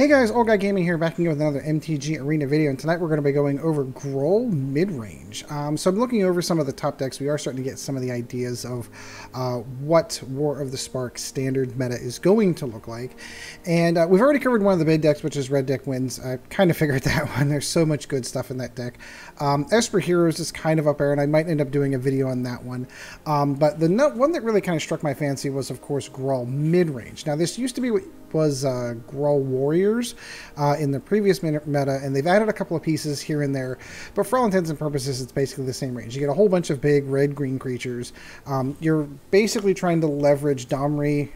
Hey guys, Old Guy Gaming here, back again with another MTG Arena video, and tonight we're going to be going over Gruul Midrange. So I'm looking over some of the top decks. We are starting to get some of the ideas of what War of the Spark standard meta is going to look like. And we've already covered one of the big decks, which is Red Deck Wins. I kind of figured that one. There's so much good stuff in that deck. Esper Heroes is kind of up there, and I might end up doing a video on that one. But the one that really kind of struck my fancy was, of course, Gruul Midrange. Now, this used to be what was Gruul Warriors in the previous meta, and they've added a couple of pieces here and there, but for all intents and purposes it's basically the same range. You get a whole bunch of big red-green creatures. You're basically trying to leverage Domri,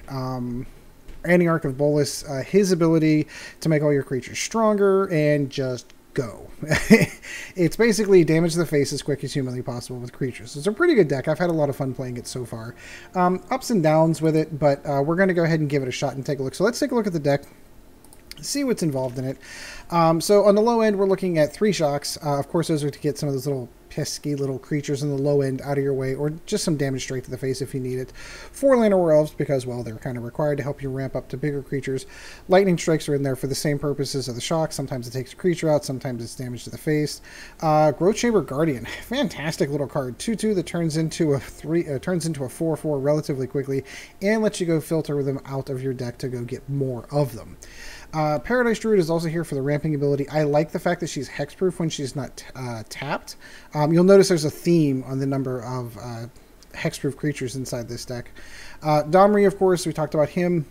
Anarch of Bolas, his ability to make all your creatures stronger, and just go. It's basically damage to the face as quick as humanly possible with creatures. It's a pretty good deck. I've had a lot of fun playing it so far. Ups and downs with it, but we're going to go ahead and give it a shot and take a look. So let's take a look at the deck, see what's involved in it. So on the low end, we're looking at 3 shocks. Of course, those are to get some of those little pesky little creatures in the low end out of your way, or just some damage straight to the face if you need it. 4 Llanowar Elves, because, well, they're kind of required to help you ramp up to bigger creatures. Lightning Strikes are in there for the same purposes of the shock. Sometimes it takes a creature out, sometimes it's damage to the face. Growth Chamber Guardian, fantastic little card. 2/2 that turns into a 4/4 relatively quickly, and lets you go filter them out of your deck to go get more of them. Paradise Druid is also here for the ramping ability. I like the fact that she's hexproof when she's not tapped. You'll notice there's a theme on the number of hexproof creatures inside this deck. Domri, of course, we talked about him.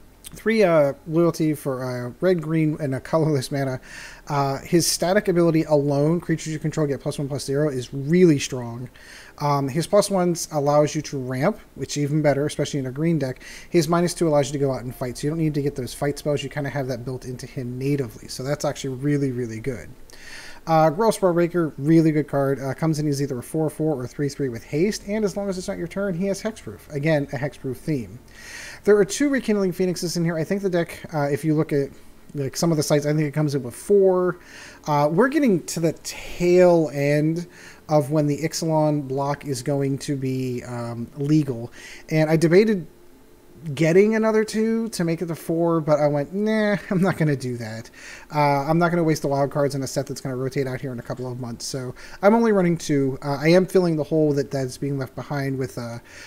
3 loyalty for red, green, and a colorless mana. His static ability alone, creatures you control get +1/+0, is really strong. His +1s allows you to ramp, which is even better, especially in a green deck. His -2 allows you to go out and fight, so you don't need to get those fight spells. You kind of have that built into him natively, so that's actually really, really good. Gruul Spellbreaker, really good card. Comes in as either a 4/4 or 3/3 with haste, and as long as it's not your turn, he has hexproof. Again, a hexproof theme. There are 2 Rekindling Phoenixes in here. I think the deck, if you look at like some of the sites, I think it comes in with 4. We're getting to the tail end of when the Ixalan block is going to be legal, and I debated getting another 2 to make it to 4, but I went, nah, I'm not going to do that. I'm not going to waste the wild cards in a set that's going to rotate out here in a couple of months, so I'm only running 2. I am filling the hole that's being left behind with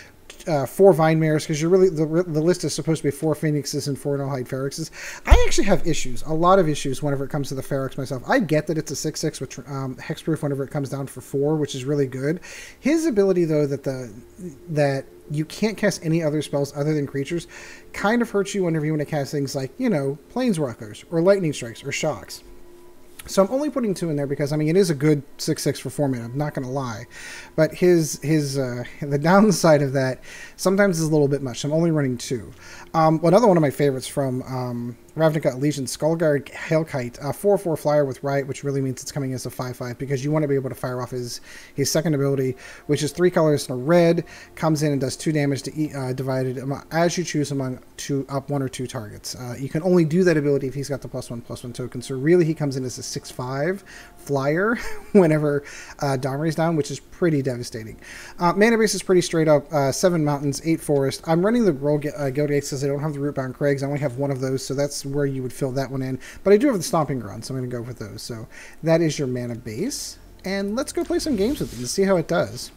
4 Vine Mares, because you're really the list is supposed to be 4 Phoenixes and 4 Nullhide Feroxes. I actually have issues, a lot of issues, whenever it comes to the Ferox myself. I get that it's a 6/6 with hexproof whenever it comes down for 4, which is really good. His ability, though, that you can't cast any other spells other than creatures, kind of hurts you whenever you want to cast things like, you know, Planeswalkers or Lightning Strikes or Shocks. So I'm only putting 2 in there because, I mean, it is a good 6/6 for 4 mana, I'm not going to lie. But the downside of that sometimes is a little bit much, so I'm only running 2. Another one of my favorites from Ravnica Legion, Skarrgan Hellkite, 4/4 flyer with Riot, which really means it's coming as a 5/5, because you want to be able to fire off his second ability, which is 3 colors and a red, comes in and does 2 damage to divided as you choose among 1 or 2 targets. You can only do that ability if he's got the +1/+1 token, so really he comes in as a 6/5 flyer whenever Domri's down, which is pretty devastating. Mana base is pretty straight up, 7 mountains, 8 forest. I'm running the Gruul Guildgate because I don't have the Rootbound Crags. I only have 1 of those, so that's where you would fill that one in. But I do have the Stomping Ground, so I'm going to go with those. So that is your mana base. And let's go play some games with it and see how it does.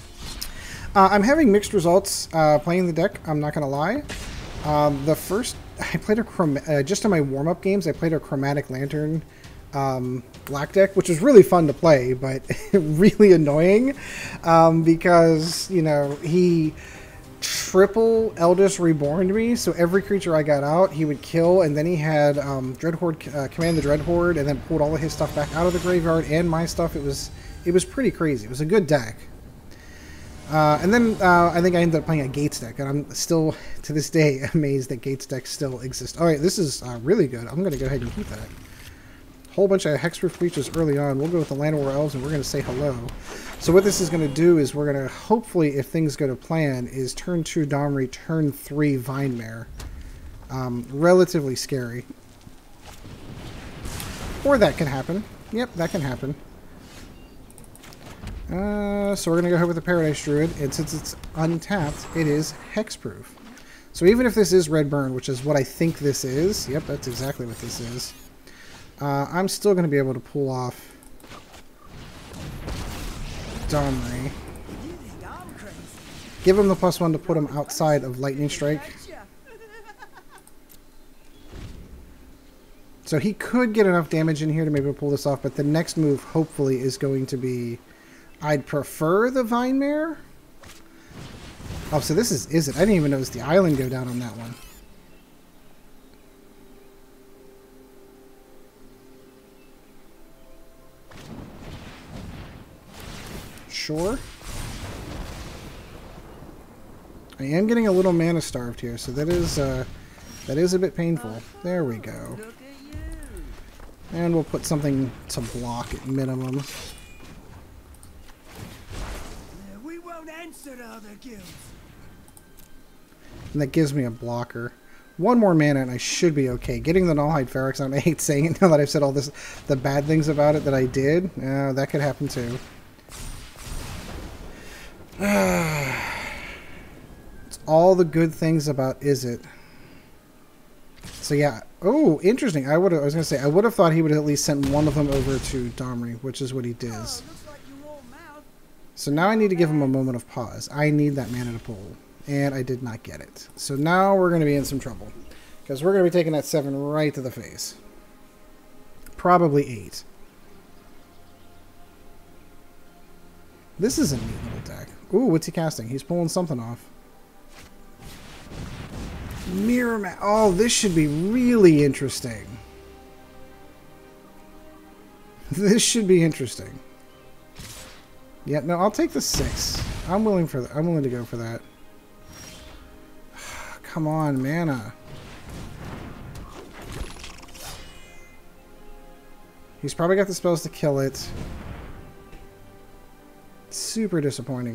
I'm having mixed results playing the deck, I'm not going to lie. I played just in my warm-up games, I played a Chromatic Lantern black deck, which was really fun to play, but really annoying because, you know, he triple Eldest Reborned me, so every creature I got out, he would kill, and then he had Dreadhorde, command the Dreadhorde, and then pulled all of his stuff back out of the graveyard and my stuff. It was pretty crazy. It was a good deck. And then I think I ended up playing a Gates deck, and I'm still, to this day, amazed that Gates decks still exist. Alright, this is really good. I'm going to go ahead and keep that. Whole bunch of hexproof creatures early on. We'll go with the Llanowar Elves, and we're going to say hello. So what this is going to do is we're going to, hopefully, if things go to plan, is turn 2 Domri, turn 3 Vine Mare. Relatively scary. Or that can happen. Yep, that can happen. So we're going to go ahead with the Paradise Druid, and since it's untapped, it is hexproof. So even if this is red burn, which is what I think this is, yep, that's exactly what this is, I'm still going to be able to pull off Domri. Give him the +1 to put him outside of Lightning Strike. So he could get enough damage in here to maybe pull this off, but the next move hopefully is going to be... I'd prefer the Vine Mare. Oh, so this is it? I didn't even notice the island go down on that one. Sure. I am getting a little mana starved here, so that is a bit painful. There we go. And we'll put something to block at minimum. We won't answer to other guilds. And that gives me a blocker. One more mana and I should be okay. Getting the Nullhide Ferox on, I hate saying it now that I've said all this, the bad things about it that I did. That could happen too. It's all the good things about Izzet. So yeah. Oh, interesting. I was gonna say I would have thought he would have at least sent one of them over to Domri, which is what he does. So now I need to give him a moment of pause. I need that mana to pull, and I did not get it. So now we're gonna be in some trouble because we're gonna be taking that 7 right to the face. Probably 8. This is a neat little deck. Ooh, what's he casting? He's pulling something off. Mirror Match. Oh, this should be really interesting. This should be interesting. Yeah, no, I'll take the 6. I'm willing to go for that. Come on, mana. He's probably got the spells to kill it. Super disappointing.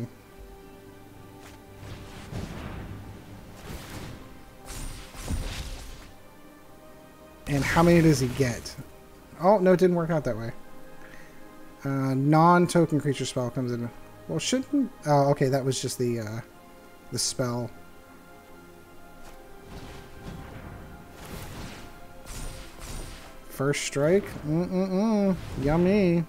And how many does he get? Oh, no, it didn't work out that way. Non-token creature spell comes in. Well, shouldn't... Oh, okay, that was just the spell. First strike? Yummy.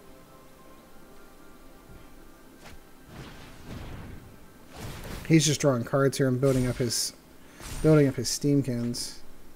He's just drawing cards here and building up his Steamkins.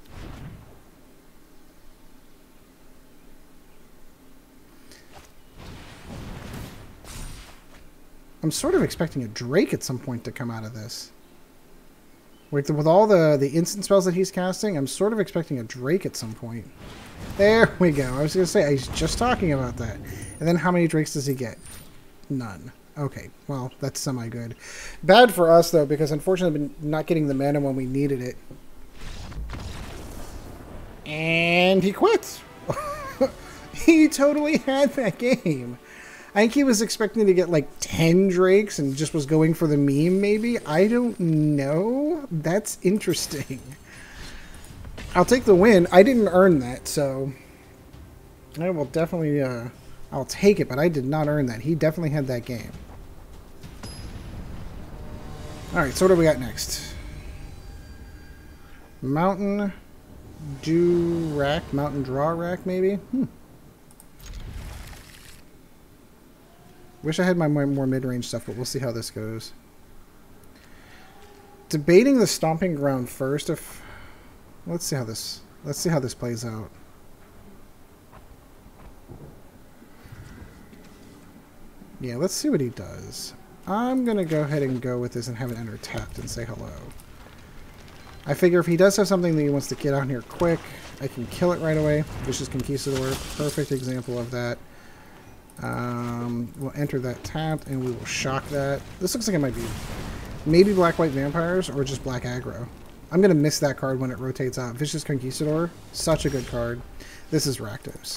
I'm sort of expecting a Drake at some point to come out of this. With all the instant spells that he's casting, I'm sort of expecting a Drake at some point. There we go. I was going to say, I was just talking about that. And then how many Drakes does he get? None. Okay, well, that's semi-good. Bad for us, though, because unfortunately I've been not getting the mana when we needed it. And he quit. He totally had that game. I think he was expecting to get like 10 Drakes and just was going for the meme, maybe. I don't know. That's interesting. I'll take the win. I didn't earn that, so I will definitely, I'll take it, but I did not earn that. He definitely had that game. Alright, so what do we got next? Mountain Mountain Draw Rack, maybe? Wish I had my more mid-range stuff, but we'll see how this goes. Debating the Stomping Ground first. Let's see how this plays out. Yeah, let's see what he does. I'm gonna go ahead and go with this and have it enter tapped and say hello. I figure if he does have something that he wants to get out here quick, I can kill it right away. Vicious Conquistador, perfect example of that. We'll enter that tapped and we will shock that. This looks like it might be maybe black-white vampires or just black aggro. I'm going to miss that card when it rotates out. Vicious Conquistador, such a good card. This is Rakdos.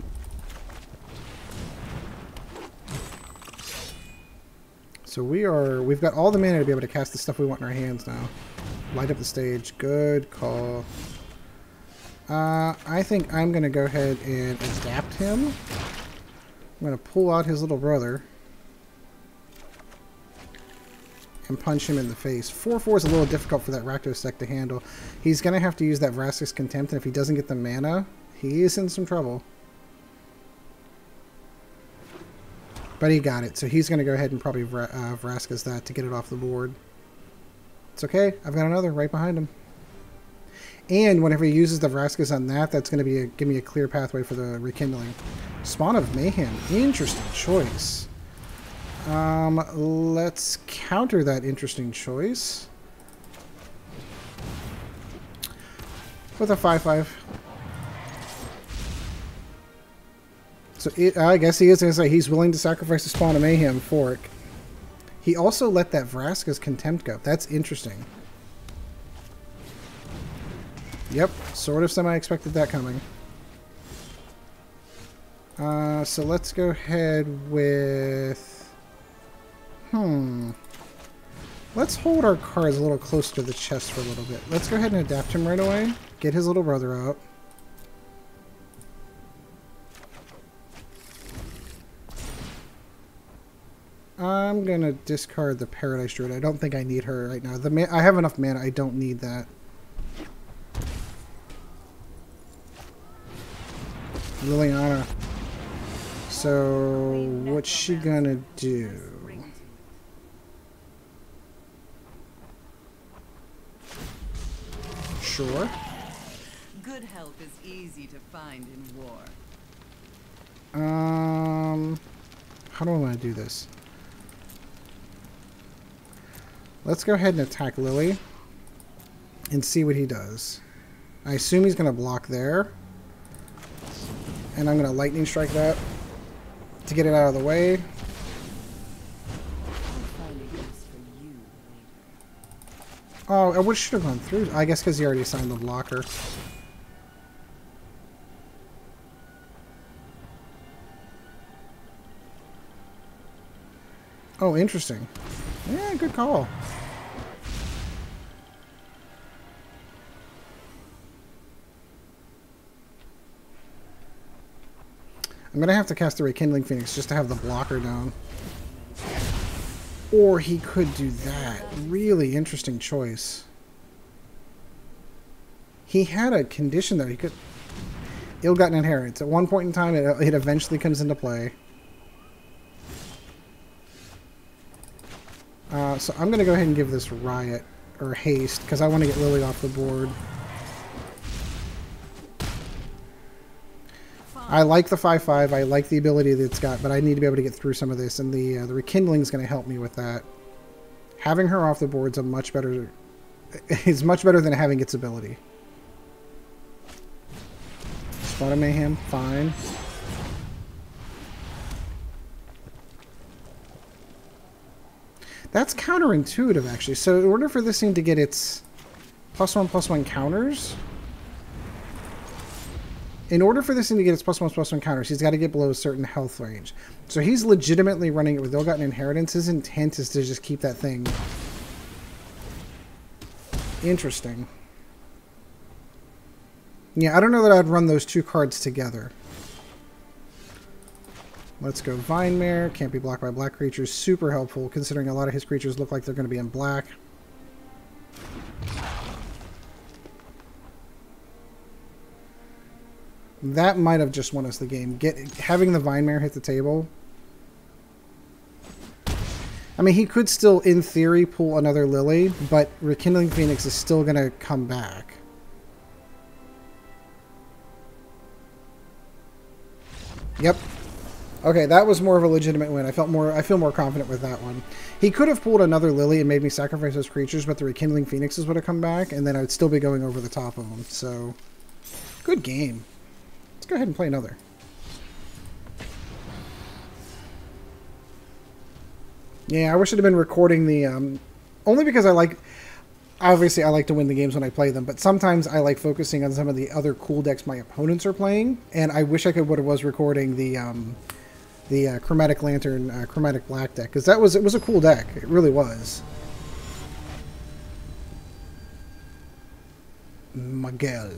So we've got all the mana to be able to cast the stuff we want in our hands now. Light up the stage. Good call. I think I'm going to go ahead and adapt him. I'm going to pull out his little brother. and punch him in the face. 4/4 is a little difficult for that Rakdos deck to handle. He's going to have to use that Vraska's Contempt, and if he doesn't get the mana, he is in some trouble. But he got it, so he's going to go ahead and probably Vraska's that to get it off the board. It's okay, I've got another right behind him. And whenever he uses the Vraska's on that, that's going to give me a clear pathway for the Rekindling. Spawn of Mayhem, interesting choice. Let's counter that interesting choice with a 5/5. So I guess he is going to say he's willing to sacrifice the Spawn of Mayhem for it. He also let that Vraska's Contempt go. That's interesting. Yep, sort of semi-expected that coming. So let's go ahead with... Let's hold our cards a little closer to the chest for a little bit. Let's go ahead and adapt him right away. Get his little brother out. I'm going to discard the Paradise Druid. I don't think I need her right now. I have enough mana. I don't need that. Liliana. So, what's she going to do? Sure. Good help is easy to find in war. How do I want to do this? Let's go ahead and attack Lily and see what he does. I assume he's going to block there. And I'm going to lightning strike that to get it out of the way. Oh, I wish should have gone through. I guess because he already assigned the blocker. Oh, interesting. Yeah, good call. I'm going to have to cast the Rekindling Phoenix just to have the blocker down. Or he could do that. Really interesting choice. He had a condition that he could... Ill-Gotten Inheritance. At one point in time, it eventually comes into play. So I'm going to go ahead and give this Riot, or Haste, because I want to get Lily off the board. I like the 5/5. I like the ability that it's got, but I need to be able to get through some of this, and the Rekindling is going to help me with that. Having her off the board is much better than having its ability. Spawn of Mayhem, fine. That's counterintuitive, actually. So in order for this thing to get its +1/+1 counters... In order for this thing to get its +1/+1 counters, he's got to get below a certain health range. So he's legitimately running it with Ill-Gotten Inheritance. His intent is to just keep that thing. Interesting. Yeah, I don't know that I'd run those two cards together. Let's go Vine Mare. Can't be blocked by black creatures. Super helpful, considering a lot of his creatures look like they're going to be in black. That might have just won us the game. Having the Vine Mare hit the table. I mean, he could still, in theory, pull another Lily, but Rekindling Phoenix is still going to come back. Yep. Okay, that was more of a legitimate win. I feel more confident with that one. He could have pulled another Lily and made me sacrifice those creatures, but the Rekindling Phoenixes would have come back, and then I'd still be going over the top of them. So, good game. Let's go ahead and play another. Yeah, I wish I'd have been recording the... only because obviously I like to win the games when I play them, but sometimes I like focusing on some of the other cool decks my opponents are playing, and I wish I was recording the Chromatic Lantern, Chromatic Black deck, because it was a cool deck. It really was. Miguel.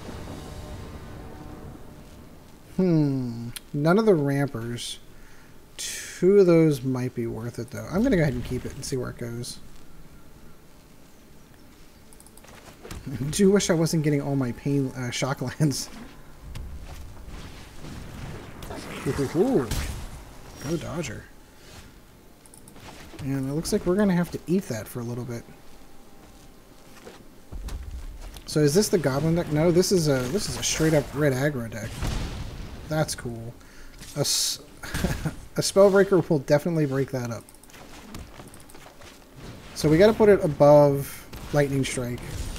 None of the Rampers. Two of those might be worth it, though. I'm going to go ahead and keep it and see where it goes. I do wish I wasn't getting all my pain shock lands. Ooh. Go Dodger. And it looks like we're going to have to eat that for a little bit. So is this the Goblin deck? No, this is a straight up red aggro deck. That's cool. A Spellbreaker will definitely break that up. So we got to put it above Lightning Strike.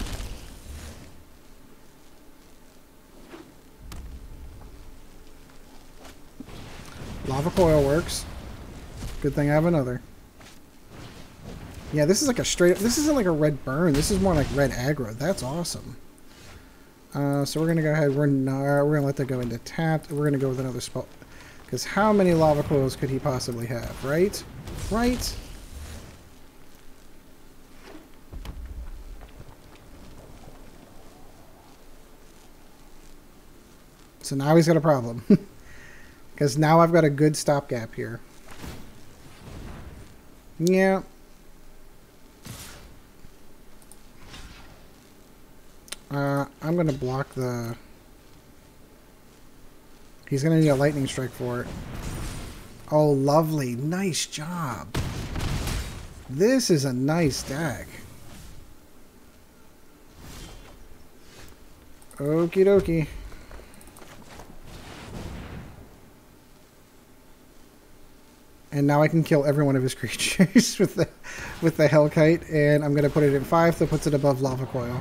Lava Coil works. Good thing I have another. Yeah, this is like a straight up... This isn't like a red burn. This is more like red aggro. That's awesome. So we're going to go ahead. We're going to let that go into tapped. We're going to go with another spell. Because how many Lava Coils could he possibly have, right? Right? So now he's got a problem. Because now I've got a good stopgap here. Yeah. I'm going to block the... He's going to need a lightning strike for it. Oh, lovely. Nice job. This is a nice deck. Okie dokie. And now I can kill every one of his creatures with the Hellkite, and I'm going to put it in 5, so it puts it above Lava Coil.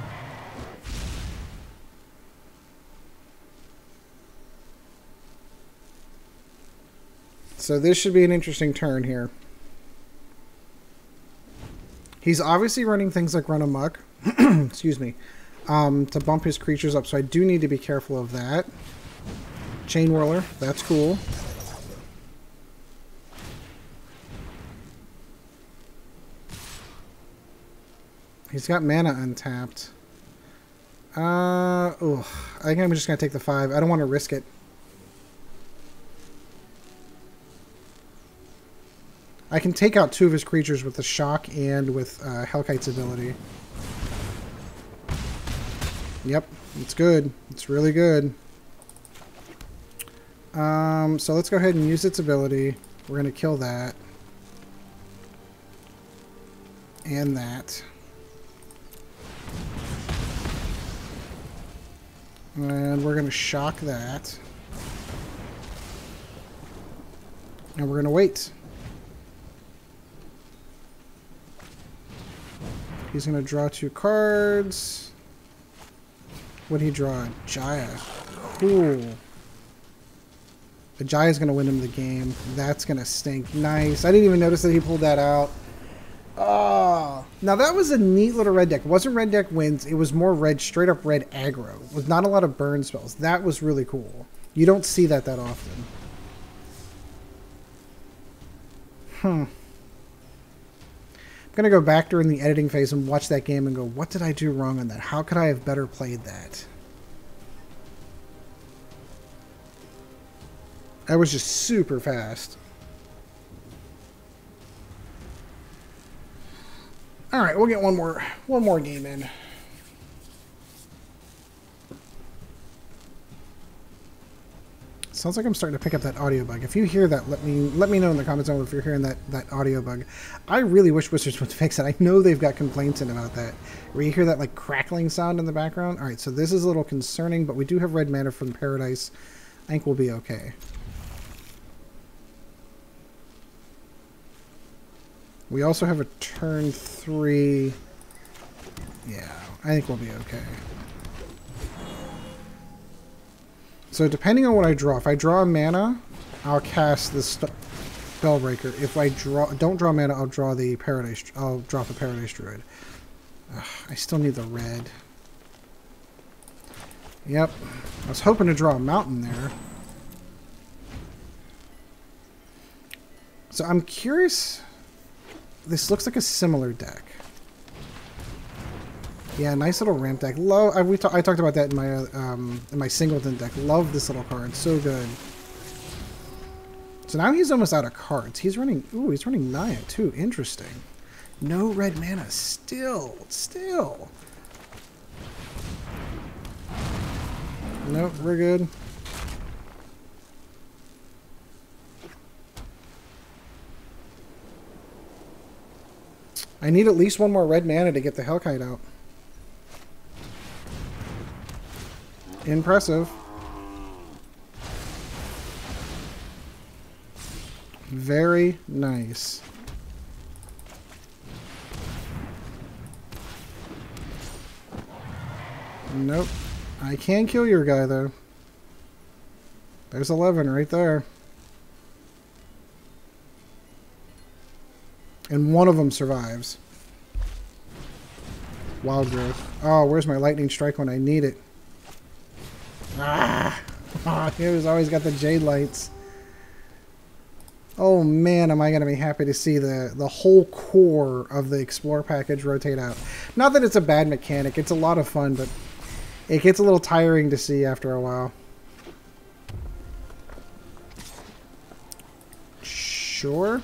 So this should be an interesting turn here. He's obviously running things like Run Amok, excuse me, to bump his creatures up, so I do need to be careful of that. Chain Whirler, that's cool. He's got mana untapped. I think I'm just going to take the 5. I don't want to risk it. I can take out 2 of his creatures with the Shock and with Hellkite's ability. Yep, it's good. It's really good. So let's go ahead and use its ability. We're going to kill that. And that. And we're going to shock that. And we're going to wait. He's going to draw 2 cards. What did he draw? Jaya. Cool. The Jaya's going to win him the game. That's going to stink. Nice. I didn't even notice that he pulled that out. Oh. Now that was a neat little red deck. It wasn't red deck wins. It was more red, straight up red aggro. With not a lot of burn spells. That was really cool. You don't see that often. I'm going to go back during the editing phase and watch that game and go, what did I do wrong on that? How could I have better played that? I was just super fast. All right, we'll get one more game in. Sounds like I'm starting to pick up that audio bug. If you hear that, let me know in the comments if you're hearing that audio bug. I really wish Wizards would fix it. I know they've got complaints in about that. Where you hear that like crackling sound in the background. All right, so this is a little concerning, but we do have red mana from Paradise. I think we'll be okay. We also have a turn 3. Yeah, I think we'll be okay. So depending on what I draw, if I draw a mana, I'll cast the Spellbreaker. If I don't draw mana, I'll draw the Paradise. I'll drop a Paradise Druid. Ugh, I still need the red. Yep, I was hoping to draw a mountain there. So I'm curious. This looks like a similar deck. Yeah, nice little ramp deck. I talked about that in my Singleton deck. Love this little card. So good. So now he's almost out of cards. He's running... Ooh, he's running Naya, too. Interesting. No red mana. Still. Nope, we're good. I need at least one more red mana to get the Hellkite out. Impressive. Very nice. Nope. I can kill your guy, though. There's 11 right there. And one of them survives. Wild growth. Oh, where's my lightning strike when I need it? Ah! Oh, he was always got the jade lights. Oh man, am I going to be happy to see the whole core of the Explore package rotate out. Not that it's a bad mechanic. It's a lot of fun, but it gets a little tiring to see after a while. Sure.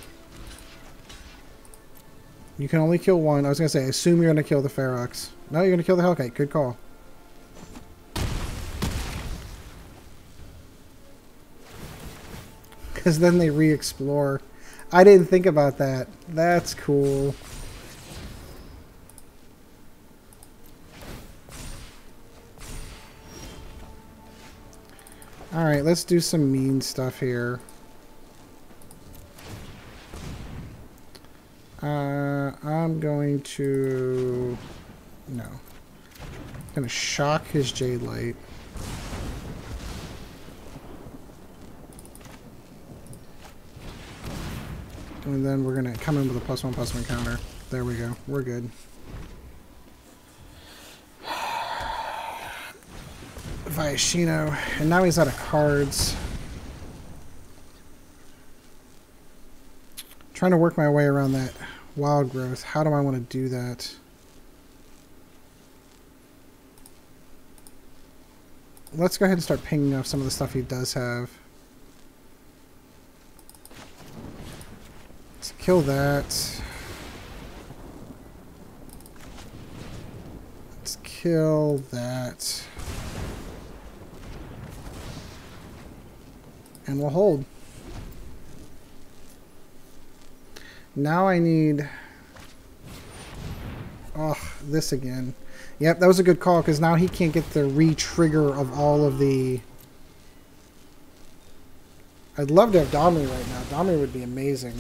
You can only kill one. I was going to say, assume you're going to kill the Ferox. No, you're going to kill the Hellkite. Good call. Because then they re-explore. I didn't think about that. That's cool. Alright, let's do some mean stuff here. I'm going to... No. I'm going to shock his Jade Light. And then we're going to come in with a +1/+1 counter. There we go. We're good. Viashino. And now he's out of cards. Trying to work my way around that wild growth. How do I want to do that? Let's go ahead and start pinging off some of the stuff he does have. Let's kill that. Let's kill that. And we'll hold. Now I need... Oh, this again. Yep, that was a good call, because now he can't get the re-trigger of all of the... I'd love to have Domri right now. Domri would be amazing.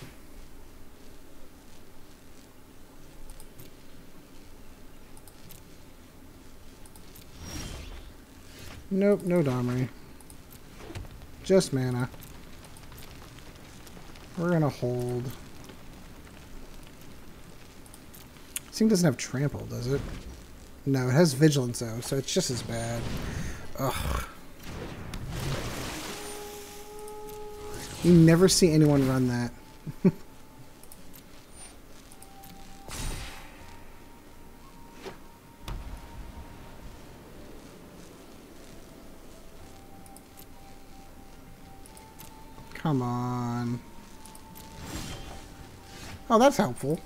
Nope, no Domri. Just mana. We're gonna hold. This thing doesn't have trample, does it? No, it has vigilance though, so it's just as bad. Ugh. You never see anyone run that. Come on. Oh, that's helpful.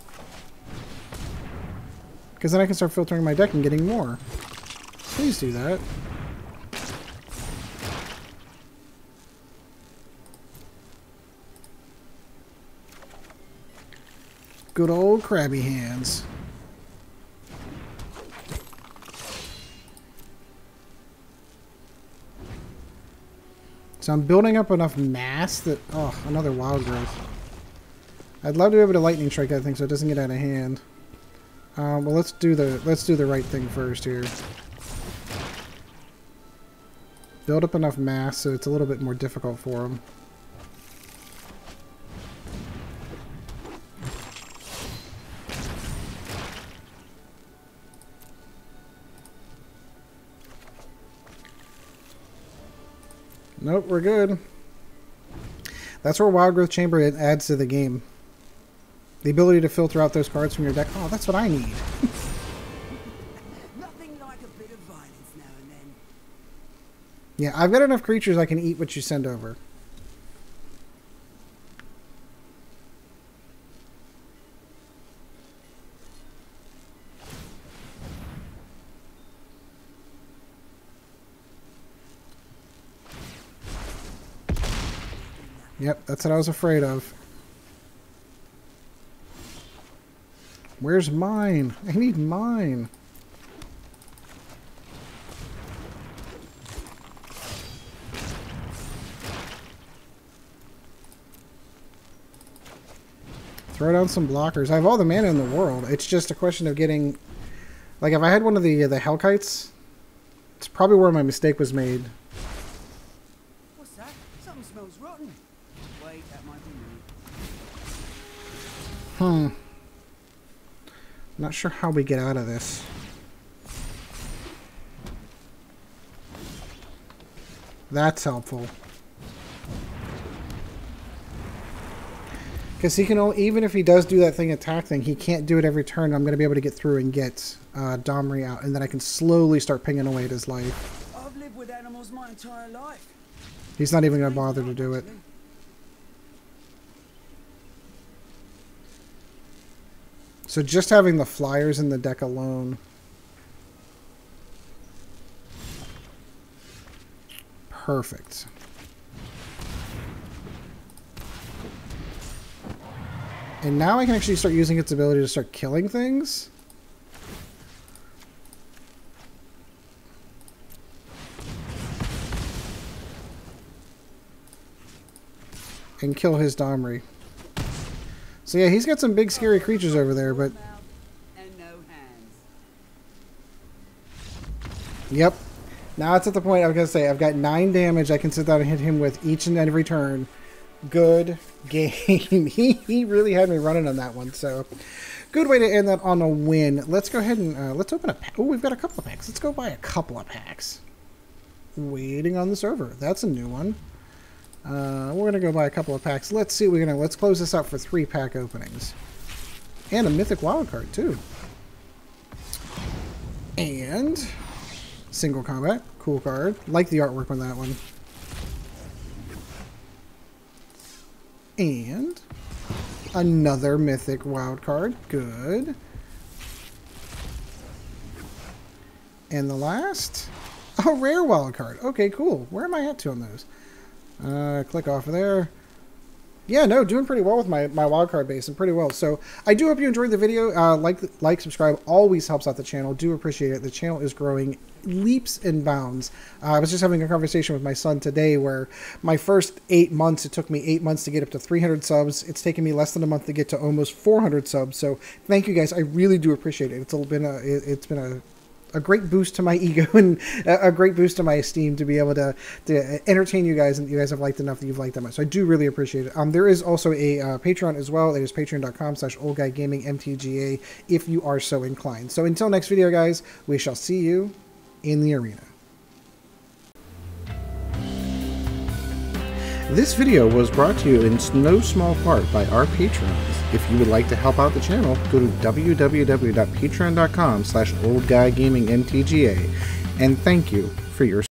Because then I can start filtering my deck and getting more. Please do that. Good old crabby hands. So I'm building up enough mass that... Oh, another wild growth. I'd love to be able to lightning strike that thing so it doesn't get out of hand. Well, let's do the right thing first here. Build up enough mass so it's a little bit more difficult for him. Nope, we're good. That's where Wild Growth Chamber adds to the game. The ability to filter out those cards from your deck. Oh, that's what I need. Nothing like a bit of violence now and then. Yeah, I've got enough creatures I can eat what you send over. Yep, that's what I was afraid of. Where's mine? I need mine. Throw down some blockers. I have all the mana in the world. It's just a question of getting... Like, if I had one of the Hellkites, it's probably where my mistake was made. What's that? Something smells rotten. Wait, that might be me. Not sure how we get out of this. That's helpful. Because he can only, even if he does do that attack thing, he can't do it every turn. I'm going to be able to get through and get Domri out, and then I can slowly start pinging away at his life. I've lived with animals my entire life. He's not even going to bother to do it. So just having the flyers in the deck alone. Perfect. And now I can actually start using its ability to start killing things. And kill his Domri. So yeah, he's got some big scary creatures over there, but... Yep. Now it's at the point I was going to say, I've got 9 damage I can sit down and hit him with each and every turn. Good game. He really had me running on that one, so... Good way to end that on a win. Let's go ahead and let's open a pack. Oh, we've got a couple of packs. Let's go buy a couple of packs. Waiting on the server. That's a new one. We're going to go buy a couple of packs. Let's see. Let's close this out for 3 pack openings. And a mythic wildcard, too. And single combat. Cool card. Like the artwork on that one. And another mythic wildcard. Good. And the last, a rare wildcard. Okay, cool. Where am I at to on those? Click off of there. Yeah, no, doing pretty well with my wildcard base, and pretty well. So I do hope you enjoyed the video. Like, subscribe, always helps out the channel. Do appreciate it. The channel is growing leaps and bounds. I was just having a conversation with my son today where my first 8 months, it took me 8 months to get up to 300 subs. It's taken me less than a month to get to almost 400 subs. So thank you guys. I really do appreciate it. It's been a great boost to my ego and a great boost to my esteem to be able to entertain you guys, and you guys have liked enough that you've liked that much. So I do really appreciate it. There is also a Patreon as well. It is patreon.com/oldguygamingmtga if you are so inclined. So until next video, guys, we shall see you in the arena. This video was brought to you in no small part by our patrons. If you would like to help out the channel, go to www.patreon.com/oldguygamingmtga, and thank you for your support.